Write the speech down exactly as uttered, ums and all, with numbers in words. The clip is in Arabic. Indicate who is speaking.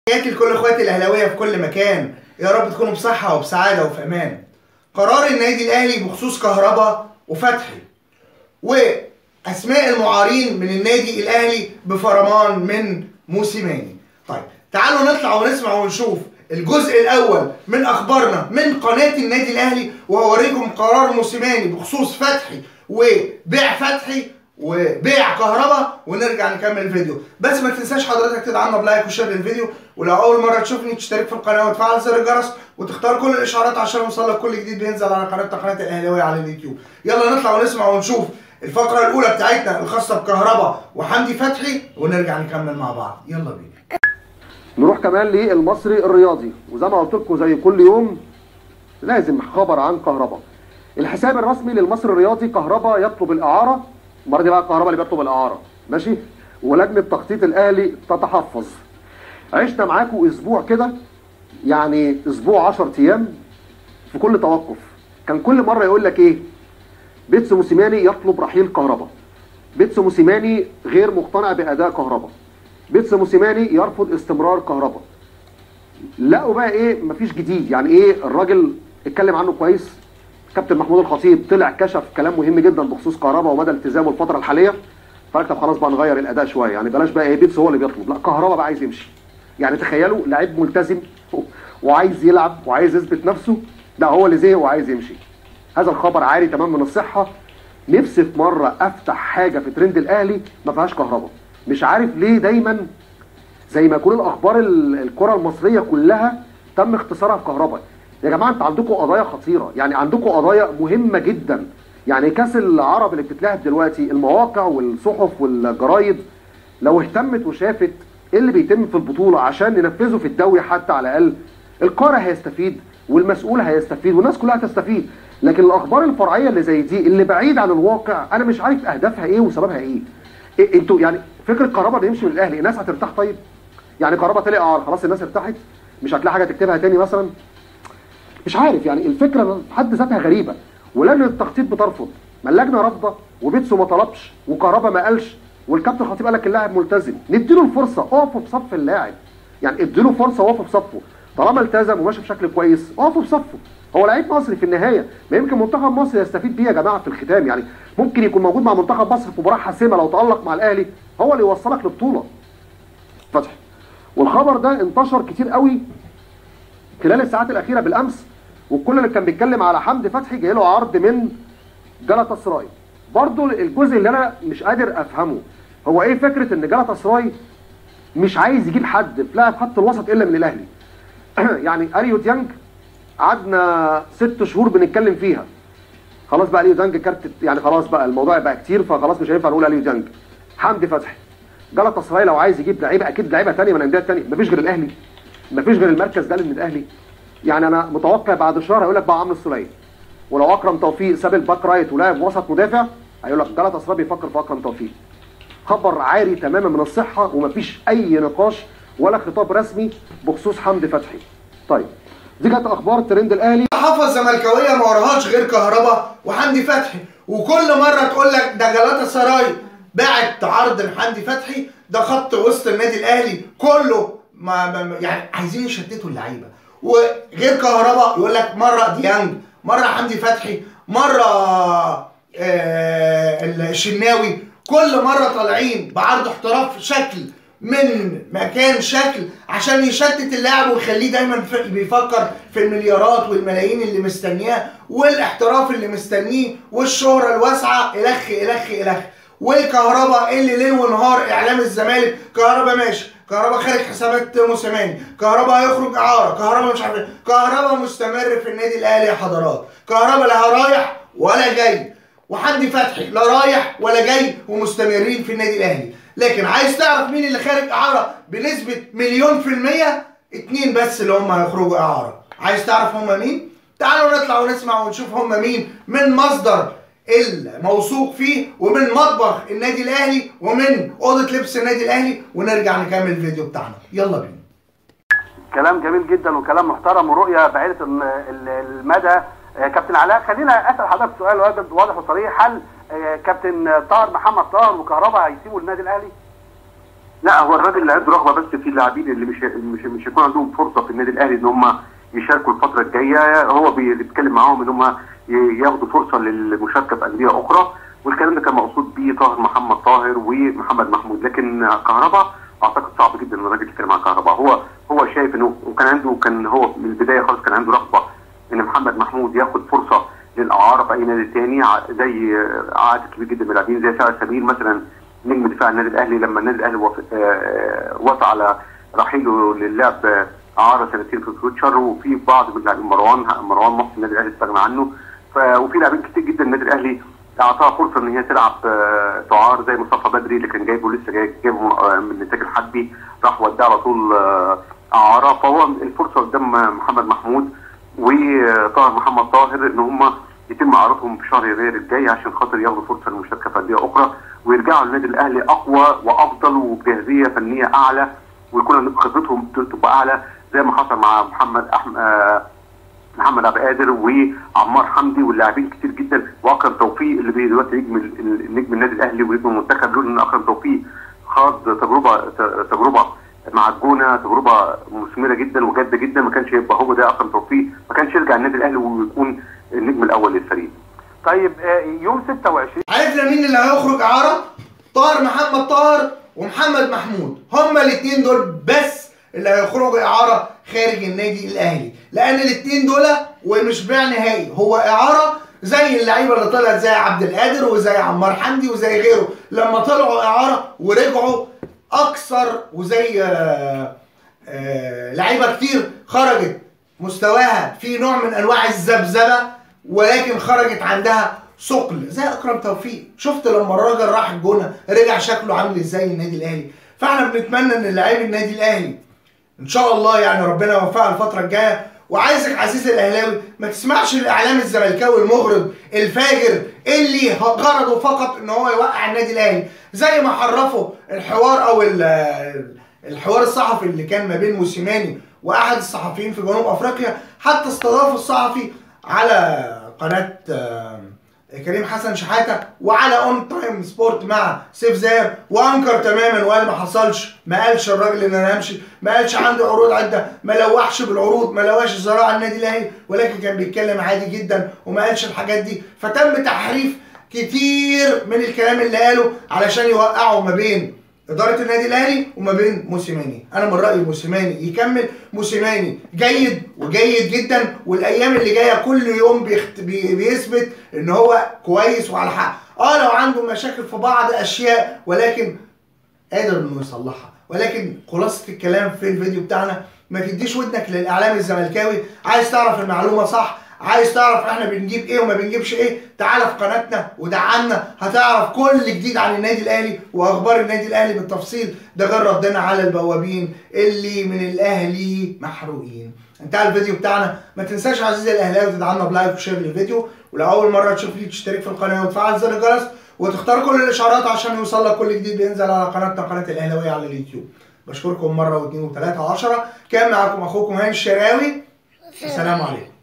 Speaker 1: تحياتي لكل اخواتي الاهلاويه في كل مكان، يا رب تكونوا بصحه وبسعاده وفي امان. قرار النادي الاهلي بخصوص كهربا وفتحي واسماء المعارين من النادي الاهلي بفرمان من موسيماني. طيب تعالوا نطلع ونسمع ونشوف الجزء الاول من اخبارنا من قناه النادي الاهلي، وهوريكم قرار موسيماني بخصوص فتحي وبيع فتحي وبيع كهربا، ونرجع نكمل الفيديو. بس ما تنساش حضرتك تدعمنا بلايك وشير للفيديو، ولو اول مره تشوفني تشترك في القناه وتفعل زر الجرس وتختار كل الاشعارات عشان يوصلك كل جديد بينزل على قناه قناه الاهلاويه على اليوتيوب. يلا نطلع ونسمع ونشوف الفقره الاولى بتاعتنا الخاصه بكهربا وحمدي فتحي، ونرجع نكمل مع بعض. يلا بينا.
Speaker 2: نروح كمان للمصري الرياضي، وزي ما قلت لكم زي كل يوم لازم خبر عن كهربا. الحساب الرسمي للمصري الرياضي: كهربا يطلب الاعاره. المره دي بقى كهربا اللي بيطلب الاعاره، ماشي؟ ولجنه تخطيط الاهلي تتحفظ. عشنا معاكم اسبوع كده، يعني اسبوع عشرة ايام في كل توقف. كان كل مره يقول لك ايه؟ بيتسو موسيماني يطلب رحيل كهربا، بيتسو موسيماني غير مقتنع باداء كهربا، بيتسو موسيماني يرفض استمرار كهربا. لقوا بقى ايه؟ مفيش جديد. يعني ايه؟ الراجل اتكلم عنه كويس، كابتن محمود الخطيب طلع كشف كلام مهم جدا بخصوص كهربا ومدى التزامه الفتره الحاليه. فقال طب خلاص بقى نغير الاداء شويه، يعني بلاش بقى ايه بيتسو هو اللي بيطلب، لا كهربا بقى عايز يمشي. يعني تخيلوا لعيب ملتزم وعايز يلعب وعايز يثبت نفسه، لا هو اللي زهق وعايز يمشي. هذا الخبر عالي تمام من الصحه. نفسي في مره افتح حاجه في ترند الاهلي ما فيهاش كهربا. مش عارف ليه دايما زي ما يكون الاخبار الكره المصريه كلها تم اختصارها في كهربا. يا جماعه انتوا عندكم قضايا خطيره، يعني عندكم قضايا مهمه جدا. يعني كاس العرب اللي بتتلعب دلوقتي، المواقع والصحف والجرايد لو اهتمت وشافت ايه اللي بيتم في البطوله عشان ننفذه في الدوري حتى على الاقل، القارئ هيستفيد والمسؤول هيستفيد والناس كلها هتستفيد. لكن الاخبار الفرعيه اللي زي دي اللي بعيد عن الواقع انا مش عارف اهدافها ايه وسببها ايه. إيه انتوا يعني فكره كهربا اللي يمشي من الاهلي الناس هترتاح؟ طيب يعني كهربا طلع اعاره خلاص الناس ارتاحت؟ مش هتلاقي حاجه تكتبها تاني مثلا؟ مش عارف. يعني الفكره في حد ذاتها غريبه. ولجنه التخطيط بترفض، ما اللجنه رافضه وبيتسو ما طلبش وكهربا ما قالش، والكابتن الخطيب قال لك اللاعب ملتزم. نديله الفرصه، اقفوا بصف اللاعب. يعني اديله فرصه وقفوا بصفه. طالما التزم وماشي بشكل كويس اقفوا بصفه. هو لعيب مصري في النهايه، ما يمكن منتخب مصر يستفيد بيه يا جماعه في الختام. يعني ممكن يكون موجود مع منتخب مصر في مباراه حاسمه لو تالق مع الاهلي هو اللي يوصلك لبطوله. فتحي. والخبر ده انتشر كتير قوي خلال الساعات الاخيره بالامس، والكل اللي كان بيتكلم على حمدي فتحي جاي له عرض من جالاتا سراي. برضه الجزء اللي انا مش قادر افهمه هو ايه فكره ان جالاتا سراي مش عايز يجيب حد في لاعب خط الوسط الا من الاهلي. يعني اليو ديانج قعدنا ست شهور بنتكلم فيها، خلاص بقى اليو ديانج كارت، يعني خلاص بقى الموضوع بقى كتير فخلاص مش هينفع نقول اليو ديانج. حمدي فتحي، جالاتا سراي لو عايز يجيب لعيبه اكيد لعيبه ثانيه من الانديه الثانيه، مفيش غير الاهلي، مفيش غير المركز ده من الاهلي. يعني انا متوقع بعد شهر هيقول لك بقى عمرو السوليه، ولو اكرم توفيق ساب الباك رايت ولعب وسط مدافع هيقول لك جالاتا سراي بيفكر في اكرم توفيق. خبر عاري تماما من الصحه ومفيش اي نقاش ولا خطاب رسمي بخصوص حمدي فتحي. طيب دي كانت اخبار ترند الاهلي.
Speaker 1: حفظ زملكاويه ما وراهاش غير كهربا وحمدي فتحي، وكل مره تقول لك ده جالاتا سراي باعت عرض لحمدي فتحي، ده خط وسط النادي الاهلي كله ما يعني عايزين يشتتوا اللعيبه. وغير كهربا يقول لك مره ديانج، مره حمدي فتحي، مره آه الشناوي، كل مره طالعين بعرض احتراف شكل من مكان شكل عشان يشتت اللاعب ويخليه دايما بيفكر في المليارات والملايين اللي مستنياه والاحتراف اللي مستنيه والشهره الواسعه الخ الخ الخ. والكهربا اللي ليل ونهار اعلام الزمالك كهربا ماشي، كهربا خارج حسابات موسيماني، كهربا هيخرج اعاره، كهربا مش عارف، كهربا مستمر في النادي الاهلي يا حضرات. كهربا لا رايح ولا جاي، وحمدي فتحي لا رايح ولا جاي ومستمرين في النادي الاهلي. لكن عايز تعرف مين اللي خارج اعاره بنسبه مليون في الميه؟ اتنين بس اللي هم هيخرجوا اعاره. عايز تعرف هم مين؟ تعالوا نطلع ونسمع ونشوف هم مين من مصدر الموثوق فيه ومن مطبخ النادي الاهلي ومن اوضه لبس النادي الاهلي، ونرجع نكمل الفيديو بتاعنا. يلا بينا.
Speaker 3: كلام جميل جدا وكلام محترم ورؤيه بعيده المدى. كابتن علاء، خلينا اسال حضرتك سؤال واضح وصريح، هل كابتن طاهر محمد طاهر وكهربا هيسيبوا النادي الاهلي؟
Speaker 4: لا هو الراجل اللي عنده رغبه بس في اللاعبين اللي مش مش مش هيكون عندهم فرصه في النادي الاهلي ان هم يشاركوا الفتره الجايه، هو بيتكلم معاهم ان هم ياخدوا فرصه للمشاركه في انديه اخرى، والكلام ده كان مقصود بيه طاهر محمد طاهر ومحمد محمود. لكن كهربا اعتقد صعب جدا ان الراجل يتكلم عن كهربا. هو هو شايف انه وكان عنده كان هو من البدايه خالص كان عنده رغبه ان محمد محمود ياخد فرصه للاعاره في اي نادي ثاني، زي عدد كبير جدا من اللاعبين زي سعد سمير مثلا نجم دفاع النادي الاهلي، لما النادي الاهلي وافق على رحيله للعب اعاره سنتين في فيوتشر، وفي بعض من اللاعبين مروان مروان مصر النادي الاهلي استغنى عنه، وفي لاعبين كتير جدا النادي الاهلي اعطاها فرصه ان هي تلعب تعار زي مصطفى بدري اللي كان جايبه لسه جاي جايبه من النتاج الحربي، راح وداه على طول اعاره. فهو الفرصه قدام محمد محمود وطاهر محمد طاهر ان هم يتم اعارتهم في شهر يناير الجاي عشان خاطر ياخدوا فرصه للمشاركه في انديه اخرى ويرجعوا للنادي الاهلي اقوى وافضل وبجاهزيه فنيه اعلى، ويكون خبرتهم تبقى اعلى زي ما حصل مع محمد احمد آه محمد عبد القادر وعمار حمدي واللاعبين كتير جدا، واكرم توفيق اللي دلوقتي نجم النجم النادي الاهلي ونجم المنتخب، لولا ان اكرم توفيق خاض تجربه تجربه مع الجونه، تجربه مثمره جدا وجاده جدا، ما كانش يبقى هو ده اكرم توفيق، ما كانش يرجع النادي الاهلي ويكون النجم الاول للفريق.
Speaker 3: طيب يوم ستة وعشرين
Speaker 1: عرفنا مين اللي هيخرج اعاره؟ طاهر محمد طاهر ومحمد محمود، هما الاثنين دول بس اللي هيخرجوا اعاره خارج النادي الاهلي، لان الاثنين دول ومش بيع نهائي، هو اعاره زي اللعيبه اللي طلعت زي عبد القادر وزي عمار حمدي وزي غيره لما طلعوا اعاره ورجعوا اكثر، وزي آآ آآ لعيبه كتير خرجت مستواها في نوع من انواع الذبذبه ولكن خرجت عندها ثقل زي اكرم توفيق. شفت لما الراجل راح الجونه رجع شكله عامل ازاي النادي الاهلي. فاحنا بنتمنى ان لاعبي النادي الاهلي ان شاء الله يعني ربنا يوفقها الفتره الجايه. وعايزك عزيزي الاهلاوي ما تسمعش الاعلام الزملكاوي المغرض الفاجر اللي غرضه فقط ان هو يوقع النادي الاهلي، زي ما حرفوا الحوار او الحوار الصحفي اللي كان ما بين موسيماني واحد الصحفيين في جنوب افريقيا، حتى استضافوا الصحفي على قناه كريم حسن شحاته وعلى اون تايم سبورت مع سيف زاهر، وانكر تماما وقال ما حصلش، ما قالش الراجل ان انا همشي، ما قالش عندي عروض عده، ما لوحش بالعروض، ما لوحش الزراعه النادي الاهلي، ولكن كان بيتكلم عادي جدا وما قالش الحاجات دي. فتم تحريف كتير من الكلام اللي قاله علشان يوقعوا ما بين اداره النادي الاهلي وما بين موسيماني. انا من رايي موسيماني يكمل، موسيماني جيد وجيد جدا، والايام اللي جايه كل يوم بيخت... بي... بيثبت ان هو كويس وعلى حق. اه لو عنده مشاكل في بعض اشياء ولكن قادر انه يصلحها. ولكن خلاصه الكلام في الفيديو بتاعنا، ما تديش ودنك للاعلام الزملكاوي. عايز تعرف المعلومه صح، عايز تعرف احنا بنجيب ايه وما بنجيبش ايه، تعالى في قناتنا ودعمنا، هتعرف كل جديد عن النادي الاهلي واخبار النادي الاهلي بالتفصيل، ده غير ردنا على البوابين اللي من الاهلي محروقين. انتهى الفيديو بتاعنا. ما تنساش عزيزي الاهلاوي تدعمنا بلايك وشير للفيديو، ولو اول مره تشوف لي تشترك في القناه وتفعل زر الجرس وتختار كل الاشعارات عشان يوصلك كل جديد بينزل على قناتنا قناه الاهلاويه على اليوتيوب. بشكركم مره واثنين وثلاثه وعشره. كان معاكم اخوكم هاني الشراوي. السلام عليكم.